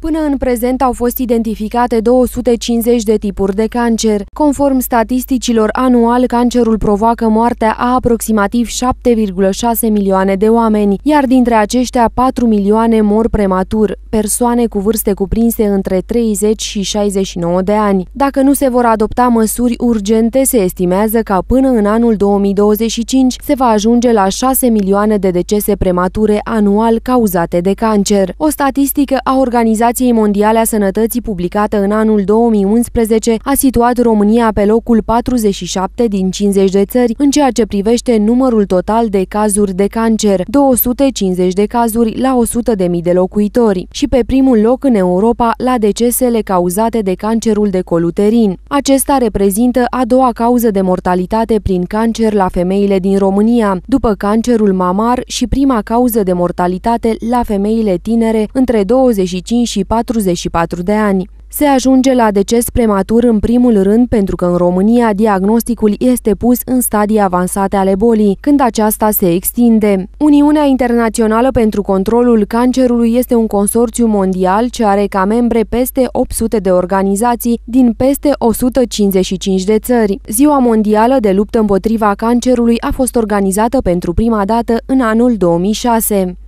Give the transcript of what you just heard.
Până în prezent au fost identificate 250 de tipuri de cancer. Conform statisticilor, anual cancerul provoacă moartea a aproximativ 7,6 milioane de oameni, iar dintre aceștia 4 milioane mor prematur, persoane cu vârste cuprinse între 30 și 69 de ani. Dacă nu se vor adopta măsuri urgente, se estimează că până în anul 2025 se va ajunge la 6 milioane de decese premature anual cauzate de cancer. O statistică a Organizației Mondiale a Sănătății publicată în anul 2011 a situat România pe locul 47 din 50 de țări în ceea ce privește numărul total de cazuri de cancer, 250 de cazuri la 100.000 de locuitori, și pe primul loc în Europa la decesele cauzate de cancerul de col uterin. Acesta reprezintă a doua cauză de mortalitate prin cancer la femeile din România, după cancerul mamar, și prima cauză de mortalitate la femeile tinere între 25 și 44 de ani. Se ajunge la deces prematur în primul rând pentru că în România diagnosticul este pus în stadii avansate ale bolii, când aceasta se extinde. Uniunea Internațională pentru Controlul Cancerului este un consorțiu mondial ce are ca membre peste 800 de organizații din peste 155 de țări. Ziua Mondială de luptă împotriva cancerului a fost organizată pentru prima dată în anul 2006.